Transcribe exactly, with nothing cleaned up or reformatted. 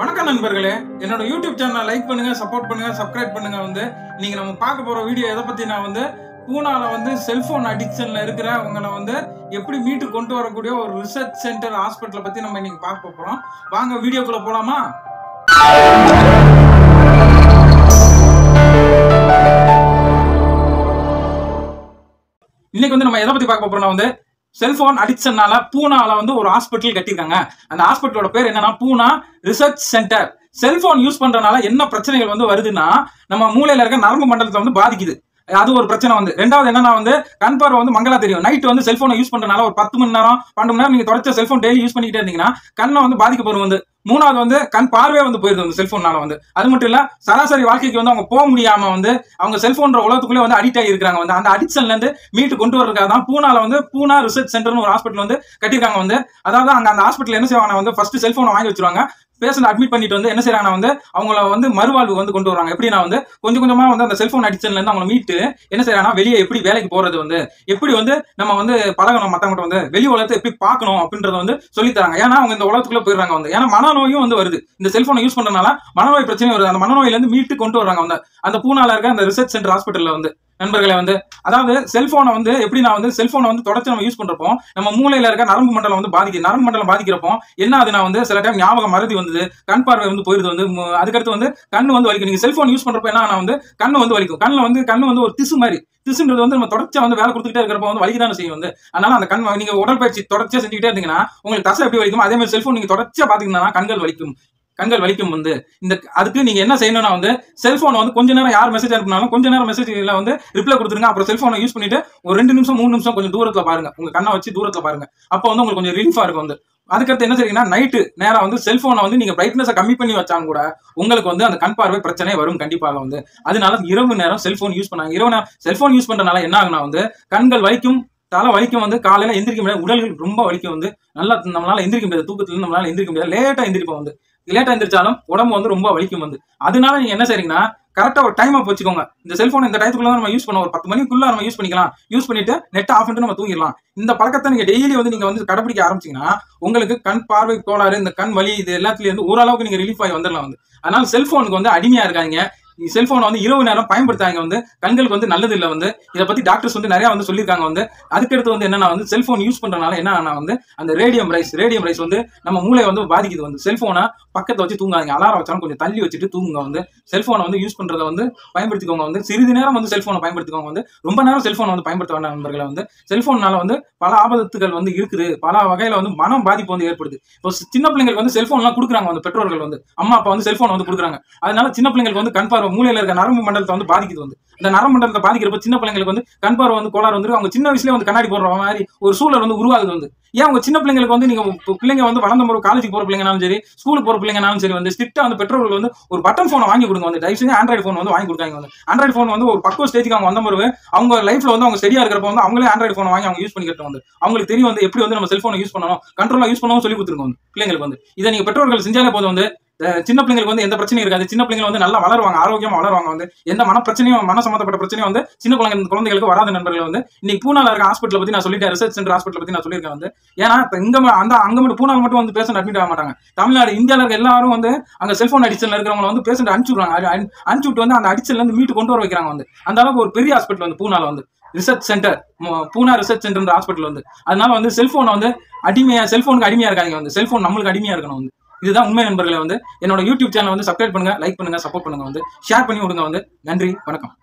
வணக்கம் நண்பர்களே, என்னோட யூடியூப் சேனலை லைக் பண்ணுங்க, சப்போர்ட் பண்ணுங்க, சப்ஸ்கிரைப் பண்ணுங்க. வந்து நீங்க நம்ம பார்க்க போற வீடியோ எதை பத்தி நான் வந்து பூனால வந்து செல்போன் அடிக்ஷன்ல இருக்கிறவங்களை வந்து எப்படி மீட்டு கொண்டு வரக்கூடிய ஒரு ரிசர்ச் சென்டர் ஹாஸ்பிட்டலை பத்தி நம்ம இன்னைக்கு பார்க்க போறோம். வாங்க வீடியோக்குள்ள போலாமா? இன்னைக்கு வந்து நம்ம எதை பத்தி பார்க்க போறோம்னா வந்து செல்போன் அடிக்ஷன்னால பூனால வந்து ஒரு ஹாஸ்பிட்டல் கட்டிருக்காங்க. அந்த ஹாஸ்பிட்டலோட பேர் என்னன்னா Poona research centre. Cellphone use பண்றதுனால என்ன பிரச்சனைகள் வந்து வருதுன்னா, நம்ம மூளையில இருக்க நரம்பு மண்டலத்தை வந்து பாதிக்குது. அது ஒரு பிரச்சனை வந்து. ரெண்டாவது என்னன்னா வந்து கண் பார்வை வந்து மங்களா தெரியும். நைட் வந்து செல்போனை யூஸ் பண்றதுனால ஒரு பத்து மணி நேரம் பன்னெண்டு மணி நேரம் நீங்க தொடர்ச்சி செல்போன் டெய்லி யூஸ் பண்ணிக்கிட்டே இருந்தீங்கன்னா கண்ணை வந்து பாதிக்கப்படும் வந்து. மூணாவது வந்து கண் பார்வையே வந்து போயிருது வந்து செல்போனால வந்து. அது மட்டும் இல்ல, சராசரி வாழ்க்கைக்கு வந்து அவங்க போக முடியாம வந்து அவங்க செல்போன்ற உலகத்துக்குள்ளே வந்து அடிக்ட் ஆகி இருக்காங்க வந்து. அந்த அடிக்ஷன்ல இருந்து மீட்டு கொண்டு வரதுக்காக தான் பூனால வந்து பூனா ரிசர்ச் சென்டர்னு ஒரு ஹாஸ்பிட்டல் வந்து கட்டிருக்காங்க வந்து. அதாவது அங்க அந்த ஹாஸ்பிட்டல் என்ன செய்வாங்க வந்து ஃபர்ஸ்ட் செல்போனை வாங்கி வச்சிருவாங்க. பேஷண்ட் அட்மிட் பண்ணிட்டு வந்து என்ன செய்யறாங்க வந்து அவங்கள வந்து மறுவாழ்வு வந்து கொண்டு வராங்க. எப்படின்னா வந்து கொஞ்சம் கொஞ்சமா வந்து அந்த செல்போன் அடிக்ஷன்ல இருந்து அவங்க மீட்டு என்ன செய்யறாங்கன்னா வெளியே எப்படி வேலைக்கு போறது வந்து, எப்படி வந்து நம்ம வந்து பழகணும், மத்தவங்க வந்து வெளி உலகத்தை எப்படி பார்க்கணும் அப்படின்றத வந்து சொல்லி தராங்க. ஏன்னா அவங்க இந்த உலகத்துக்குள்ள போயிடுறாங்க வந்து. ஏன்னா மனநோயும் வந்து வருது இந்த செல்போனை யூஸ் பண்றதுனால. மனநோய் பிரச்சனை வருது. அந்த மனநோயில இருந்து மீட்டு கொண்டு வராங்க வந்து அந்த பூனால இருக்க அந்த ரிசர்ச் சென்டர் ஹாஸ்பிட்டல்ல வந்து. நண்பர்களை வந்து அதாவது செல்போனை வந்து எப்படி நான் வந்து செல்போனை வந்து தொடர்ச்சி நம்ம யூஸ் பண்றப்போ நம்ம மூளையில இருக்க நரம்பு மண்டலம் வந்து பாதிக்குது. நரம்பு மண்டலம் பாதிக்கிறப்போ என்ன ஆகுதுன்னா வந்து சில டைம் ஞாபகம் மறதி வந்தது, கண் பார்வை வந்து போயிருது வந்து. அதுக்கடுத்து வந்து கண்ணு வந்து வலிக்கும். நீங்க செல்போன் யூஸ் பண்றப்போ என்ன வந்து கண்ணு வந்து வலிக்கும். கண்ணுல வந்து கண்ணு வந்து ஒரு திசு மாதிரி. திசுன்றது வந்து நம்ம தொடர்ச்சியா வந்து வேலை கொடுத்துக்கிட்டே இருக்கிறப்ப வந்து வலிக்குதானே செய்யும் வந்து. அதனால அந்த கண் நீங்க உடற்பயிற்சி தொடர்ச்சியா செஞ்சுக்கிட்டே இருந்தீங்கன்னா உங்களுக்கு தசை எப்படி வலிக்கும், அதே மாதிரி செல்போன் நீங்க தொடர்ச்சியா பாத்தீங்கன்னா கண்கள் வலிக்கும். கண்கள் வலிக்கும் வந்து. இந்த அதுக்கு நீங்க என்ன செய்யணும்னா வந்து செல்போன் வந்து கொஞ்ச நேரம் யார் மெசேஜ் அனுப்பினாலும் கொஞ்ச நேரம் மெசேஜ்ல வந்து ரிப்ளை கொடுத்துருங்க. அப்புறம் செல்போனை யூஸ் பண்ணிட்டு ஒரு ரெண்டு நிமிஷம் மூணு நிமிஷம் கொஞ்சம் தூரத்துல பாருங்க. உங்க கண்ணை வச்சு தூரத்துல பாருங்க. அப்போ வந்து உங்களுக்கு கொஞ்சம் ரிலீஃபா இருக்கும் வந்து. அதுக்கடுத்து என்ன செய்றீங்கன்னா நைட்டு நேரம் வந்து செல்போனை வந்து நீங்க பிரைட்னஸை கம்மி பண்ணி வச்சாலும் கூட உங்களுக்கு வந்து அந்த கண் பார்வை பிரச்சனை வரும் கண்டிப்பாக வந்து. அதனால இரவு நேரம் செல்போன் யூஸ் பண்ணாங்க. இரவு நேரம் செல்போன் யூஸ் பண்றதுனால என்ன ஆகுனா வந்து கண்கள் வலிக்கும், தலை வலிக்கும் வந்து. காலையில எந்திரிக்க முடியாது, உடல்கள் ரொம்ப வலிக்கும் வந்து. நல்லா நம்மளால எந்திரிக்க முடியாது, தூக்கத்துல நம்மளால எந்திரிக்க முடியாது. லேட்டா எந்திரிப்போம் வந்து. லேட்டா எந்திரிச்சாலும் உடம்பு வந்து ரொம்ப வலிக்கும் வந்து. அதனால நீங்க என்ன செய்றீங்கன்னா கரெக்டா ஒரு டைம் அப் வச்சுக்கோங்க. இந்த செல்போன் இந்த டைத்துக்குள்ள நம்ம யூஸ் பண்ண ஒரு பத்து மணிக்குள்ள நம்ம யூஸ் பண்ணிக்கலாம். யூஸ் பண்ணிட்டு நெட் ஆஃப் பண்ணிட்டு நம்ம தூங்கிடலாம். இந்த பழக்கத்தை நீங்க டெய்லி வந்து நீங்க வந்து கடைபிடிக்க ஆரம்பிச்சீங்கன்னா உங்களுக்கு கண் பார்வை கோளாறு, இந்த கண் வலி, இது எல்லாத்துலயும் இருந்து ஓரளவுக்கு நீங்க ரிலீஃப் ஆகி வந்துடலாம் வந்து. அதனால செல்போனுக்கு வந்து அடிமையா இருக்காங்க. செல்போனை வந்து இரவு நேரம் பயன்படுத்தாங்க வந்து கண்களுக்கு வந்து நல்லது இல்லை வந்து. இதை பத்தி டாக்டர்ஸ் வந்து நிறைய வந்து சொல்லியிருக்காங்க வந்து. அதுக்கடுத்து வந்து என்னன்னா வந்து செல்போன் யூஸ் பண்றதுனால என்ன ஆனா வந்து அந்த ரேடியம் ரைஸ் ரேடியம் ரைஸ் வந்து நம்ம மூளை வந்து பாதிக்குது வந்து. செல்போனை பக்கத்தை வச்சு தூங்காதீங்க. அலாரம் வச்சாலும் கொஞ்சம் தள்ளி வச்சுட்டு தூங்குங்க வந்து. செல்போனை வந்து யூஸ் பண்றதை வந்து பயன்படுத்திக்கோங்க வந்து. சிறிது நேரம் வந்து செல்போனை பயன்படுத்திக்கோங்க வந்து. ரொம்ப நேரம் செல்போனை வந்து பயன்படுத்த வேண்டாம் நண்பர்களை வந்து. செல்போன்னால வந்து பல ஆபத்துகள் வந்து இருக்குது. பல வகையில வந்து மனம் பாதிப்பு வந்து ஏற்படுது. இப்போ சின்ன பிள்ளைங்களுக்கு வந்து செல்போன் எல்லாம் கொடுக்குறாங்க வந்து. பெற்றோர்கள் வந்து அம்மா அப்பா வந்து செல்போன் வந்து கொடுக்குறாங்க. அதனால சின்ன பிள்ளைங்களுக்கு வந்து கண் பார்வை மூளையில இருக்க நரம்பு மண்டலத்தை வந்து பாதிக்குது வந்து. இந்த நரம்பு மண்டலத்தை பாதிக்கிறப்ப சின்ன பிள்ளைங்களுக்கு வந்து கண் பார்வை வந்து கோளாறு வந்து அவங்க சின்ன வயசுல வந்து கண்ணாடி போடுற மாதிரி ஒரு சூழல் வந்து உருவாகுது வந்து. ஏன் உங்க சின்ன பிள்ளைங்களுக்கு வந்து நீங்க பிள்ளைங்க வந்து வளர்ந்த முறை காலேஜுக்கு போற பிள்ளைங்கனாலும் சரி, ஸ்கூலுக்கு போற பிள்ளைங்கனாலும் சரி வந்து ஸ்ட்ரிக்டா வந்து பெற்றோர்கள் வந்து ஒரு பட்டன் போனை வாங்கி கொடுங்க வந்து. தயவு செஞ்சு ஆண்ட்ராய்டு போன் வந்து வாங்கி கொடுக்காங்க வந்து. ஆண்ட்ராய்டு போன் வந்து ஒரு பக்குவ ஸ்டேஜுக்கு அவங்க வந்த முறை அவங்க லைஃப்ல வந்து அவங்க ஸ்டெடியா இருக்கிறப்ப வந்து அவங்களே ஆண்ட்ராய்டு போனை வாங்கி அவங்க யூஸ் பண்ணிக்கிட்டு வந்து அவங்களுக்கு தெரியும் வந்து எப்படி வந்து நம்ம செல்போனை யூஸ் பண்ணணும், கண்ட்ரோலா யூஸ் பண்ணணும் சொல்லி கொடுத்துருங்க வந்து பிள்ளைங்களுக்கு வந்து. இதை நீங்க பெற்றோர்கள் செஞ்சாலே போதும் வந்து. சின்ன பிள்ளைங்களுக்கு வந்து எந்த பிரச்சனையும் இருக்காது. சின்ன பிள்ளைங்க வந்து நல்லா வளருவாங்க, ஆரோக்கியமா வளருவாங்க வந்து. எந்த மன பிரச்சனையும் மன சம்பந்தப்பட்ட பிரச்சனையும் வந்து சின்ன குழந்தை குழந்தைகளுக்கு வராத நண்பர்கள் வந்து. இன்னைக்கு பூனால இருக்க ஹாஸ்பிட்டல் பத்தி நான் சொல்லிட்டேன், ரிசர்ச் சென்டர் ஹாஸ்பிட்டல் பத்தி நான் சொல்லியிருக்கேன் வந்து. ஏன்னா இங்க அந்த அங்க மட்டும் பூனால மட்டும் வந்து பேஷண்ட் அட்மிட் ஆக மாட்டாங்க. தமிழ்நாடு இந்தியாவில் இருக்க எல்லாரும் வந்து அங்க செல்போன் அடிக்ஷன்ல இருக்கிறவங்க வந்து பேஷண்ட் அனுப்பிச்சுடுறாங்க. அனுப்பிச்சுட்டு வந்து அந்த அடிக்ஷன்ல இருந்து மீட்டு கொண்டு வர வைக்கிறாங்க வந்து. அந்த அளவுக்கு ஒரு பெரிய ஹாஸ்பிட்டல் வந்து பூனால வந்து research centre, Poona research centre hospital வந்து. அதனால வந்து செல்போனை வந்து அடிமையா செல்போனுக்கு அடிமையா இருக்காங்க வந்து. செல்போன் நம்மளுக்கு அடிமையா இருக்கணும் வந்து. இதுதான் உண்மை நண்பர்களை வந்து. என்னோட யூடியூப் சேனல் வந்து சப்ஸ்கிரைப் பண்ணுங்க, லைக் பண்ணுங்க, சப்போர்ட் பண்ணுங்க வந்து. ஷேர் பண்ணி விடுங்க வந்து. நன்றி, வணக்கம்.